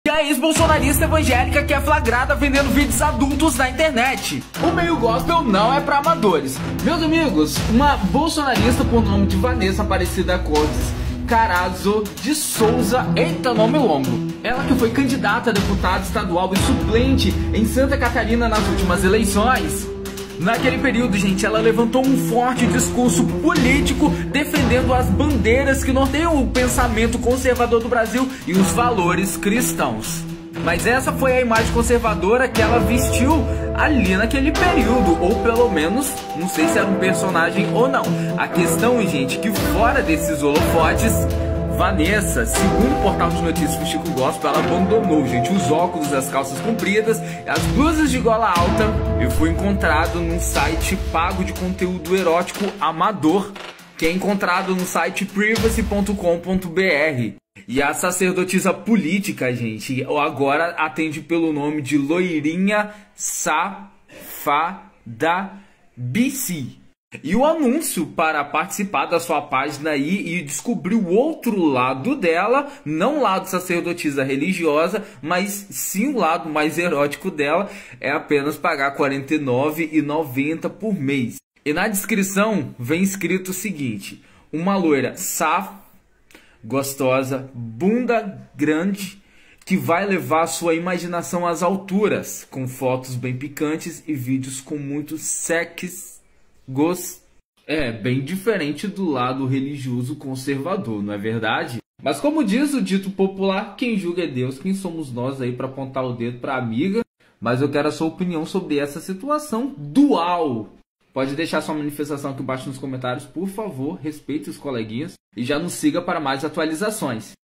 E a ex-bolsonarista evangélica que é flagrada vendendo vídeos adultos na internet. O meio gospel não é para amadores. Meus amigos, uma bolsonarista por nome de Vanessa Aparecida Cortes Carazo de Souza, eita nome longo. Ela que foi candidata a deputada estadual e suplente em Santa Catarina nas últimas eleições. Naquele período, gente, ela levantou um forte discurso político defendendo as bandeiras que norteiam o pensamento conservador do Brasil e os valores cristãos. Mas essa foi a imagem conservadora que ela vestiu ali naquele período, ou pelo menos, não sei se era um personagem ou não. A questão, gente, que fora desses holofotes, Vanessa, segundo o portal de notícias do Chico Gospel, ela abandonou, gente, os óculos, as calças compridas, as blusas de gola alta e foi encontrado num site pago de conteúdo erótico amador, que é encontrado no site privacy.com.br. E a sacerdotisa política, gente, agora atende pelo nome de Loirinha Safada BC. E o anúncio para participar da sua página aí e descobrir o outro lado dela, não o lado sacerdotisa religiosa, mas sim o lado mais erótico dela, é apenas pagar R$ 49,90 por mês. E na descrição vem escrito o seguinte: uma loira gostosa, bunda grande, que vai levar sua imaginação às alturas, com fotos bem picantes e vídeos com muito sexo. É bem diferente do lado religioso conservador, não é verdade? Mas como diz o dito popular, quem julga é Deus, quem somos nós aí para apontar o dedo para amiga? Mas eu quero a sua opinião sobre essa situação dual. Pode deixar sua manifestação aqui embaixo nos comentários, por favor, respeite os coleguinhas e já nos siga para mais atualizações.